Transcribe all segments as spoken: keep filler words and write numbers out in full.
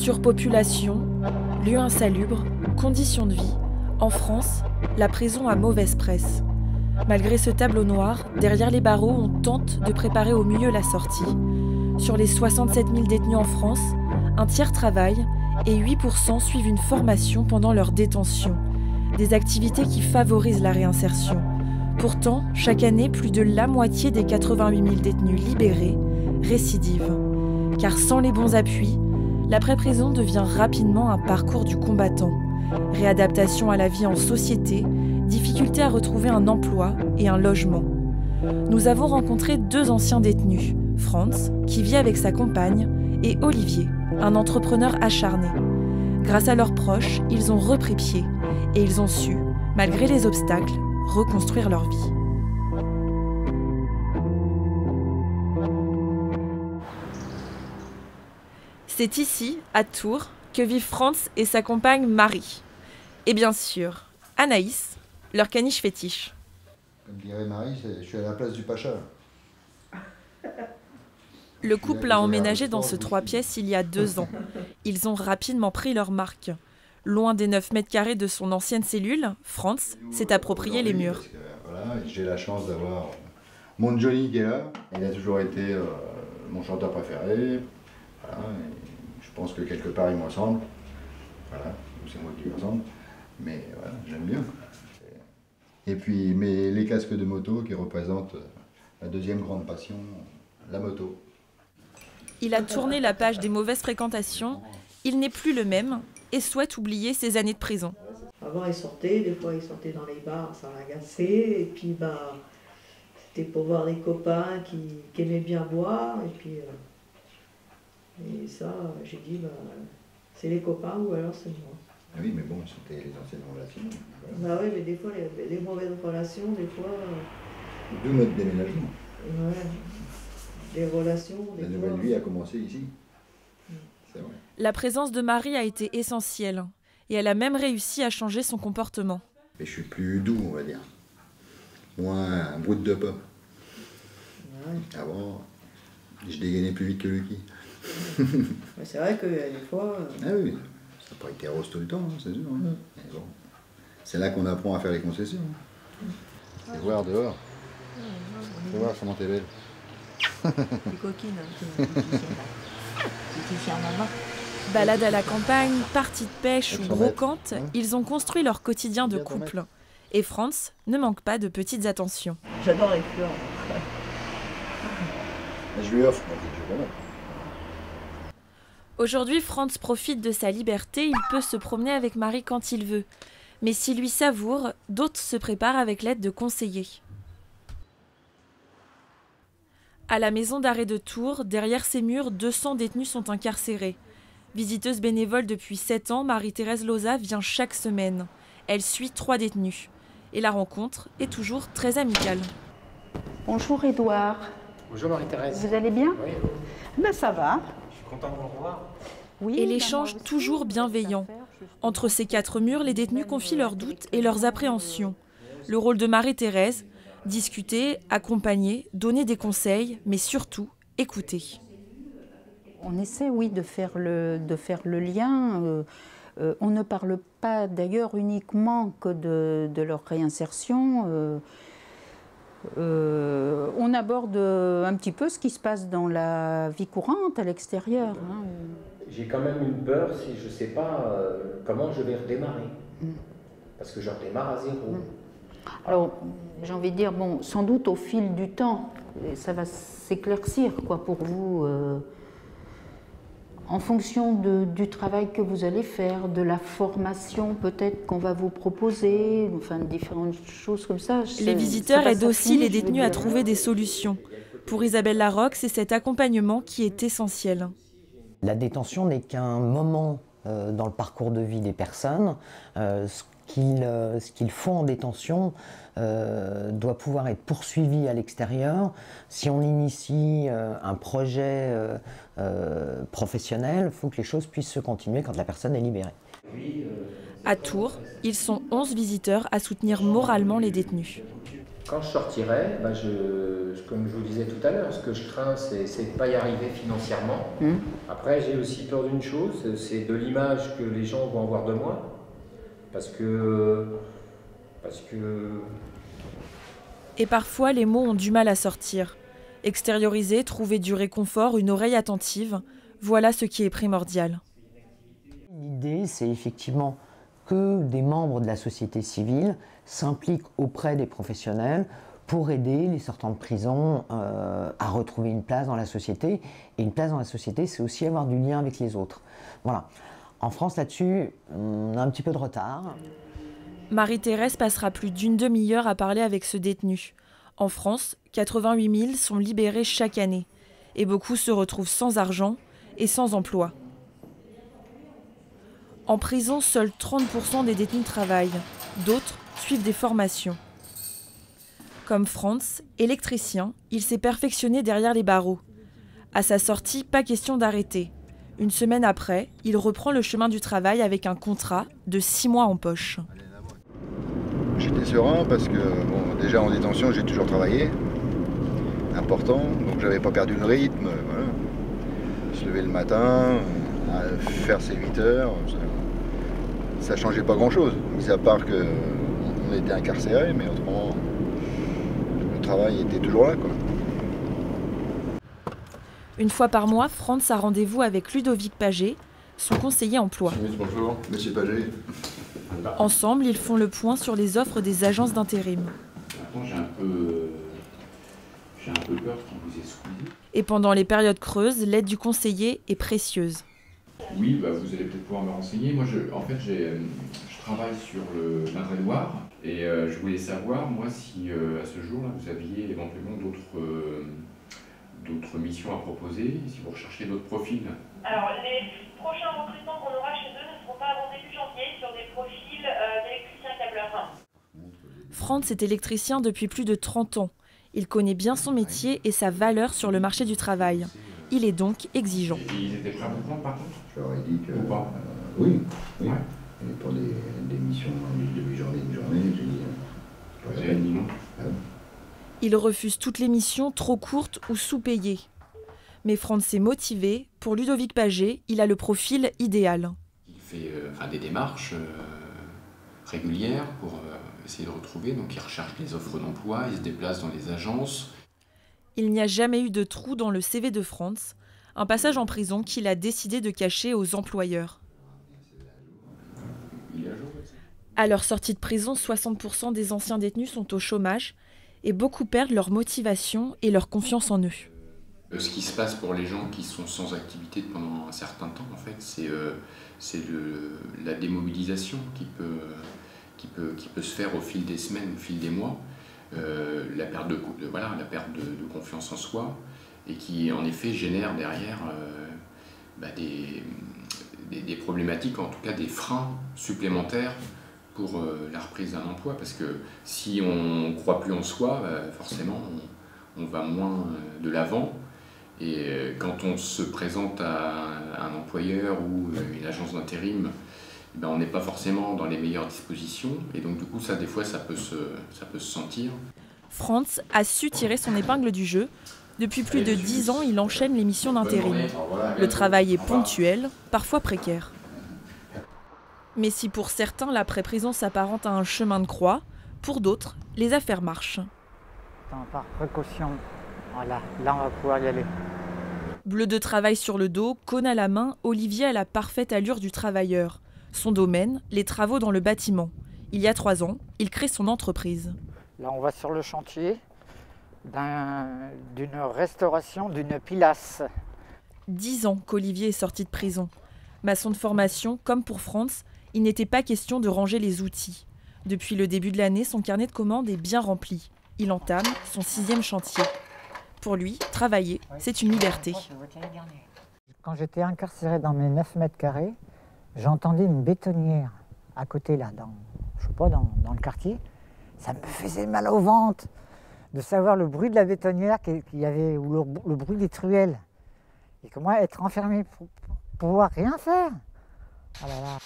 Surpopulation, lieux insalubres, conditions de vie. En France, la prison a mauvaise presse. Malgré ce tableau noir, derrière les barreaux, on tente de préparer au mieux la sortie. Sur les soixante-sept mille détenus en France, un tiers travaille et huit pour cent suivent une formation pendant leur détention. Des activités qui favorisent la réinsertion. Pourtant, chaque année, plus de la moitié des quatre-vingt-huit mille détenus libérés récidivent. Car sans les bons appuis, l'après-prison devient rapidement un parcours du combattant. Réadaptation à la vie en société, difficulté à retrouver un emploi et un logement. Nous avons rencontré deux anciens détenus, Franz, qui vit avec sa compagne, et Olivier, un entrepreneur acharné. Grâce à leurs proches, ils ont repris pied et ils ont su, malgré les obstacles, reconstruire leur vie. C'est ici, à Tours, que vivent Franz et sa compagne Marie. Et bien sûr, Anaïs, leur caniche fétiche. Comme dirait Marie, je suis à la place du Pacha. Le couple a emménagé dans ce trois pièces il y a deux ans. Ils ont rapidement pris leur marque. Loin des neuf mètres carrés de son ancienne cellule, Franz s'est approprié les murs. Que, voilà, j'ai la chance d'avoir mon Johnny qui est là. Il a toujours été euh, mon chanteur préféré. Voilà, je pense que quelque part il me ressemble. Voilà, c'est moi qui lui ressemble. Mais voilà, j'aime bien. Et puis mais les casques de moto qui représentent la deuxième grande passion, la moto. Il a tourné la page des mauvaises fréquentations. Il n'est plus le même et souhaite oublier ses années de prison. Avant, il sortait, des fois, il sortait dans les bars, ça l'agaçait. Et puis, bah, c'était pour voir les copains qui, qui aimaient bien boire. Et puis, euh, et ça, j'ai dit, bah, c'est les copains ou alors c'est moi. Ah oui, mais bon, c'était les anciennes relations. Voilà. Bah oui, mais des fois, les, les mauvaises relations, des fois... Euh, D'où notre déménagement. Ouais, des relations, des La fois... nouvelle vie a commencé ici. Mm. C'est vrai. La présence de Marie a été essentielle et elle a même réussi à changer son comportement. Et je suis plus doux, on va dire. Moins un brut de pomme. Ouais. Avant, je dégainais plus vite que Lucky. Ouais, c'est vrai que des fois... Euh... Ah oui, ça n'a pas été rose tout le temps, hein, c'est sûr. Hein. Mm. Mais bon, c'est là qu'on apprend à faire les concessions. Hein. Mm. Et voir dehors. Faut voir comment t'es belle. Les coquines. Balade à la campagne, partie de pêche ou brocante, ils ont construit leur quotidien de couple. Et Franz ne manque pas de petites attentions. J'adore les fleurs. Je lui offre. Aujourd'hui, Franz profite de sa liberté, il peut se promener avec Marie quand il veut. Mais s'il lui savoure, d'autres se préparent avec l'aide de conseillers. À la maison d'arrêt de Tours, derrière ces murs, deux cents détenus sont incarcérés. Visiteuse bénévole depuis sept ans, Marie-Thérèse Loza vient chaque semaine. Elle suit trois détenus. Et la rencontre est toujours très amicale. Bonjour Édouard. Bonjour Marie-Thérèse. Vous allez bien? Oui. Ben ça va. Je suis content de vous revoir. Oui, et l'échange ben toujours bienveillant. Entre ces quatre murs, les détenus confient leurs doutes et leurs appréhensions. Le rôle de Marie-Thérèse, discuter, accompagner, donner des conseils, mais surtout écouter. On essaie, oui, de faire le, de faire le lien. Euh, euh, on ne parle pas d'ailleurs uniquement que de, de leur réinsertion. Euh, euh, on aborde un petit peu ce qui se passe dans la vie courante, à l'extérieur. Hein. J'ai quand même une peur si je ne sais pas euh, comment je vais redémarrer. Mm. Parce que je redémarre à zéro. Mm. Alors, j'ai envie de dire, bon, sans doute au fil du temps, ça va s'éclaircir, quoi, pour vous, euh, en fonction de, du travail que vous allez faire, de la formation peut-être qu'on va vous proposer, enfin, différentes choses comme ça. Les visiteurs aident aussi les détenus à trouver des solutions. Pour Isabelle Larocque, c'est cet accompagnement qui est essentiel. La détention n'est qu'un moment euh, dans le parcours de vie des personnes. Euh, Qu'ils, euh, ce qu'ils font en détention euh, doit pouvoir être poursuivi à l'extérieur. Si on initie euh, un projet euh, euh, professionnel, il faut que les choses puissent se continuer quand la personne est libérée. À Tours, ils sont onze visiteurs à soutenir moralement les détenus. Quand je sortirai, bah je, comme je vous disais tout à l'heure, ce que je crains, c'est de ne pas y arriver financièrement. Mmh. Après, j'ai aussi peur d'une chose, c'est de l'image que les gens vont avoir de moi. Parce que... Parce que... Et parfois, les mots ont du mal à sortir. Extérioriser, trouver du réconfort, une oreille attentive, voilà ce qui est primordial. L'idée, c'est effectivement que des membres de la société civile s'impliquent auprès des professionnels pour aider les sortants de prison euh, à retrouver une place dans la société. Et une place dans la société, c'est aussi avoir du lien avec les autres. Voilà. En France, là-dessus, on a un petit peu de retard. Marie-Thérèse passera plus d'une demi-heure à parler avec ce détenu. En France, quatre-vingt-huit mille sont libérés chaque année. Et beaucoup se retrouvent sans argent et sans emploi. En prison, seuls trente pour cent des détenus travaillent. D'autres suivent des formations. Comme Franz, électricien, il s'est perfectionné derrière les barreaux. À sa sortie, pas question d'arrêter. Une semaine après, il reprend le chemin du travail avec un contrat de six mois en poche. J'étais serein parce que bon, déjà en détention, j'ai toujours travaillé. Important, donc j'avais pas perdu le rythme. Voilà. Se lever le matin, faire ses huit heures, ça, ça changeait pas grand-chose. Mis à part qu'on était incarcérés, mais autrement, le travail était toujours là, quoi. Une fois par mois, Franz a rendez-vous avec Ludovic Pagé, son conseiller emploi. Bonjour, monsieur Pagé. Ensemble, ils font le point sur les offres des agences d'intérim. Maintenant, j'ai un peu, j'ai un peu peur qu'il vous ait squeezé. Et pendant les périodes creuses, l'aide du conseiller est précieuse. Oui, bah, vous allez peut-être pouvoir me renseigner. Moi, je, en fait, j'ai, je travaille sur le l'Indre-et-Loire et euh, je voulais savoir, moi, si euh, à ce jour-là, vous aviez éventuellement d'autres euh, d'autres missions à proposer, si vous recherchez d'autres profils. Alors, les prochains recrutements qu'on aura chez eux ne seront pas avant début janvier sur des profils euh, d'électriciens câbleurs. Franz est électricien depuis plus de trente ans. Il connaît bien son métier et sa valeur sur le marché du travail. Il est donc exigeant. Et ils étaient prêts à vous prendre par contre? Je leur ai dit que... Ou pas? euh, Oui, oui. Ouais. Et pour des, des missions, une demi-journée, une journée, j'ai dit... Euh, vous avez dit non? Ah. Il refuse toutes les missions trop courtes ou sous-payées. Mais Franz est motivé. Pour Ludovic Pagé, il a le profil idéal. Il fait euh, enfin, des démarches euh, régulières pour euh, essayer de retrouver. Donc il recherche les offres d'emploi, il se déplace dans les agences. Il n'y a jamais eu de trou dans le C V de Franz, un passage en prison qu'il a décidé de cacher aux employeurs. Il est à jour, ouais. À leur sortie de prison, soixante pour cent des anciens détenus sont au chômage et beaucoup perdent leur motivation et leur confiance en eux. Euh, ce qui se passe pour les gens qui sont sans activité pendant un certain temps, en fait, c'est euh, la démobilisation qui peut, qui, peut, qui peut se faire au fil des semaines, au fil des mois. Euh, la perte, de, de, voilà, la perte de, de confiance en soi et qui en effet génère derrière euh, bah des, des, des problématiques, en tout cas des freins supplémentaires pour euh, la reprise d'un emploi, parce que si on ne croit plus en soi, bah forcément on, on va moins de l'avant et euh, quand on se présente à un, un employeur ou une agence d'intérim, ben, on n'est pas forcément dans les meilleures dispositions et donc du coup ça des fois ça peut se, ça peut se sentir. Franz a su tirer son épingle du jeu. Depuis plus de dix ans, il enchaîne les missions d'intérim. Le travail est ponctuel, parfois précaire. Mais si pour certains l'après-prison s'apparente à un chemin de croix, pour d'autres, les affaires marchent. Par précaution, voilà, là on va pouvoir y aller. Bleu de travail sur le dos, cône à la main, Olivier a la parfaite allure du travailleur. Son domaine, les travaux dans le bâtiment. Il y a trois ans, il crée son entreprise. Là, on va sur le chantier d'une restauration d'une pilasse. Dix ans qu'Olivier est sorti de prison. Maçon de formation, comme pour Franz, il n'était pas question de ranger les outils. Depuis le début de l'année, son carnet de commandes est bien rempli. Il entame son sixième chantier. Pour lui, travailler, c'est une liberté. Quand j'étais incarcéré dans mes neuf mètres carrés, j'entendais une bétonnière à côté, là, dans, je sais pas, dans, dans le quartier. Ça me faisait mal au ventre de savoir le bruit de la bétonnière qu'il y avait, ou le, le bruit des truelles. Et comment être enfermé pour, pour pouvoir rien faire. Oh là là.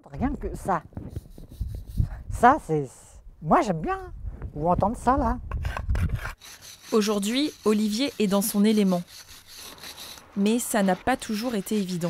rien que ça. Ça, c'est... Moi, j'aime bien vous entendre ça, là. Aujourd'hui, Olivier est dans son élément. Mais ça n'a pas toujours été évident.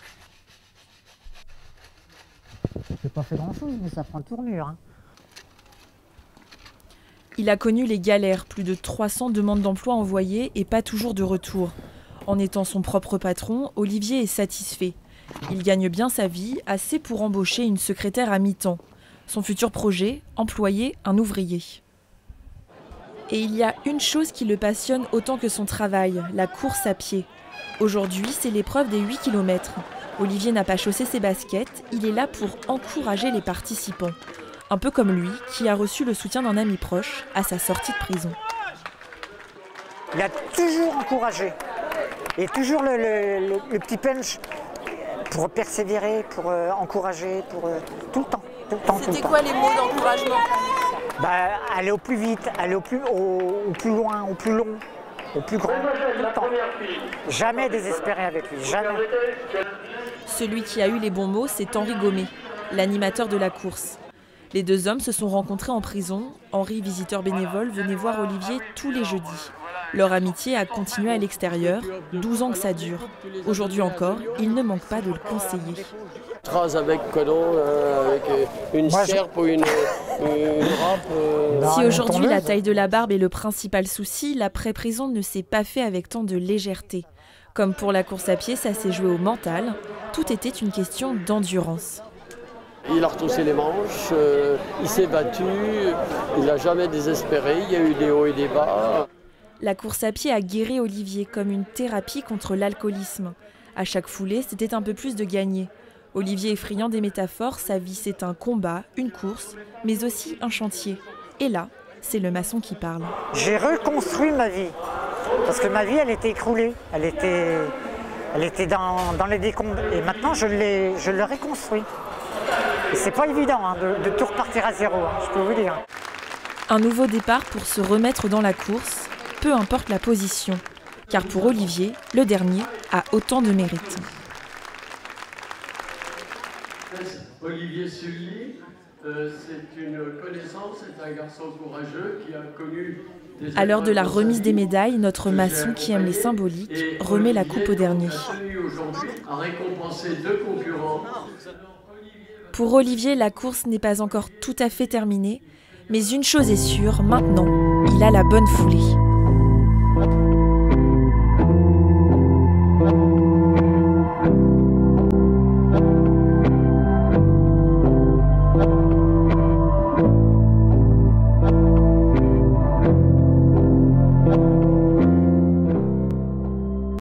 J'ai pas fait grand-chose, mais ça prend tournure. Hein. Il a connu les galères, plus de trois cents demandes d'emploi envoyées et pas toujours de retour. En étant son propre patron, Olivier est satisfait. Il gagne bien sa vie, assez pour embaucher une secrétaire à mi-temps. Son futur projet, employer un ouvrier. Et il y a une chose qui le passionne autant que son travail, la course à pied. Aujourd'hui, c'est l'épreuve des huit kilomètres. Olivier n'a pas chaussé ses baskets, il est là pour encourager les participants. Un peu comme lui, qui a reçu le soutien d'un ami proche à sa sortie de prison. Il a toujours encouragé. Et toujours le, le, le, le petit punch pour persévérer, pour euh, encourager, pour euh, tout le temps. C'était quoi les mots d'encouragement? Bah, aller au plus vite, aller au plus, au, au plus loin, au plus long, au plus grand, tout le temps. Jamais désespéré avec lui, jamais. Celui qui a eu les bons mots, c'est Henri Gommet, l'animateur de la course. Les deux hommes se sont rencontrés en prison. Henri, visiteur bénévole, venait voir Olivier tous les jeudis. Leur amitié a continué à l'extérieur, douze ans que ça dure. Aujourd'hui encore, il ne manque pas de le conseiller. Trace avec Codon, euh, avec une serpe ou une, une râpe. Euh... Si aujourd'hui la taille de la barbe est le principal souci, l'après-prison ne s'est pas fait avec tant de légèreté. Comme pour la course à pied, ça s'est joué au mental. Tout était une question d'endurance. Il a retroussé les manches, euh, il s'est battu, il n'a jamais désespéré, il y a eu des hauts et des bas. La course à pied a guéri Olivier comme une thérapie contre l'alcoolisme. À chaque foulée, c'était un peu plus de gagner. Olivier est friand des métaphores, sa vie c'est un combat, une course, mais aussi un chantier. Et là, c'est le maçon qui parle. J'ai reconstruit ma vie, parce que ma vie elle était écroulée, elle était, elle était dans, dans les décombres. Et maintenant je l'ai, je l'ai reconstruit. Et c'est pas évident hein, de, de tout repartir à zéro, hein, je peux vous dire. Un nouveau départ pour se remettre dans la course, peu importe la position. Car pour Olivier, le dernier a autant de mérite. Olivier Sully, euh, c'est une connaissance, c'est un garçon courageux qui a connu... À l'heure de la remise des médailles, notre maçon qui aime les symboliques remet la coupe au dernier. A récompensé deux concurrents. Pour Olivier, la course n'est pas encore tout à fait terminée, mais une chose est sûre, maintenant, il a la bonne foulée.